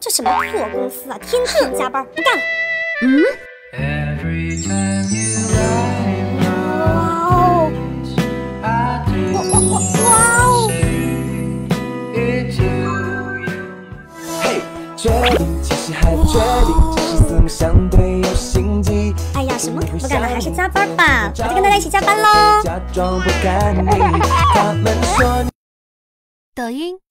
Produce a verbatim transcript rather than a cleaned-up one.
这什么破公司啊，天天加班，不干了。嗯。哇哦！哇哇哇哇哦！嘿，决定，其实还决定，只是四目相对有心机。哎呀，什么可不干了，还是加班吧，我就跟大家一起加班喽。假装不干你，他们说。 抖音。